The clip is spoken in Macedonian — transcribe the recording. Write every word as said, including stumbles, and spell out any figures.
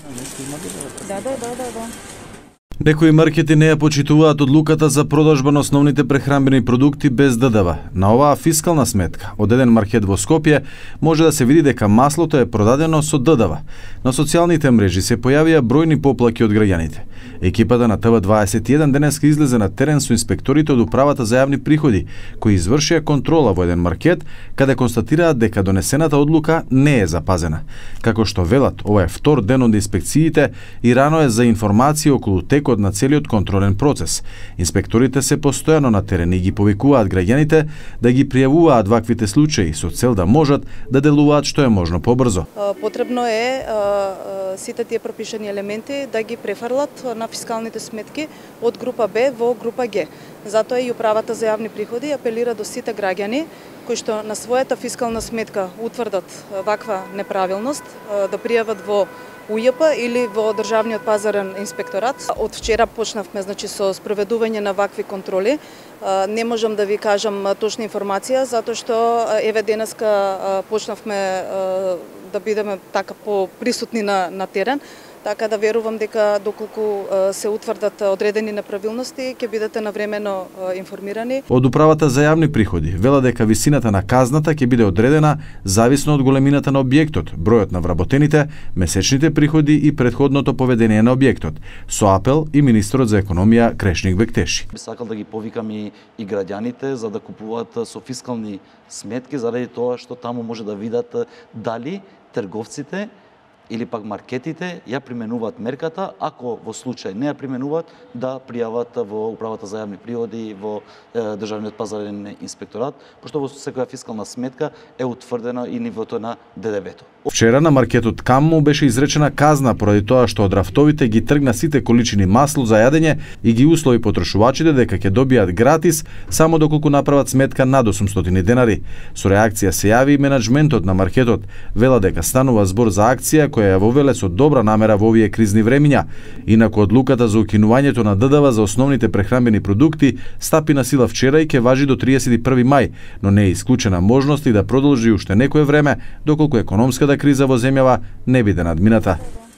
Да, да, да, да, да. Некои маркети не ја почитуваат одлуката за продажба на основните прехранбени продукти без Д Д В. На оваа фискална сметка од еден маркет во Скопје може да се види дека маслото е продадено со Д Д В. На социјалните мрежи се појавија бројни поплаки од граѓаните. Екипата на Т В дваесет и еден денеска излезе на терен со инспекторите од Управата за јавни приходи, кои извршија контрола во еден маркет, каде констатираат дека донесената одлука не е запазена. Како што велат, ова е втор ден од инспекциите и рано е за информација околу текот на целиот контролен процес. Инспекторите се постојано на терен и ги повикуваат граѓаните да ги пријавуваат ваквите случаи со цел да можат да делуваат што е можно побрзо. Потребно е сите тие пропишани елементи да ги префрлат на фискалните сметки од група Б во група Г. Затоа и Управата за јавни приходи апелира до сите граѓани кои што на својата фискална сметка утврдат ваква неправилност да пријават во У Ј П или во Државниот пазарен инспекторат. Од вчера почнавме значи со спроведување на вакви контроли. Не можам да ви кажам точна информација затоа што еве денеска почнавме да бидеме така поприсутни на на терен. Така да верувам дека доколку се утврдат одредени неправилности, ќе бидете навремено информирани. Од Управата за јавни приходи вела дека висината на казната ќе биде одредена зависно од големината на објектот, бројот на вработените, месечните приходи и претходното поведение на објектот, со апел и министрот за економија Крешник Бектеши. Би сакал да ги повикам и, и граѓаните за да купуваат со фискални сметки, заради тоа што таму може да видат дали трговците или пак маркетите ја применуваат мерката, ако во случај не ја применуваат, да пријават во Управата за јавни приходи, во Државниот пазарен инспекторат, пошто во секоја фискална сметка е утврдено и нивото на Д Д В-то. Вчера на маркетот Камму беше изречена казна поради тоа што од рафтовите ги тргна сите количини масло за јадење и ги услови потрошувачите дека ќе добијат гратис само доколку направат сметка над осумстотини денари. Со реакција се јави и менаџментот на маркетот, вела дека станува збор за акција која ја вовеле со добра намера во овие кризни времиња. Инаку одлуката за укинувањето на Д Д В за основните прехранбени продукти стапи на сила вчера и ќе важи до триесет и први мај, но не е исклучена можност и да продолжи уште некое време доколку економската криза во земјава не биде надмината.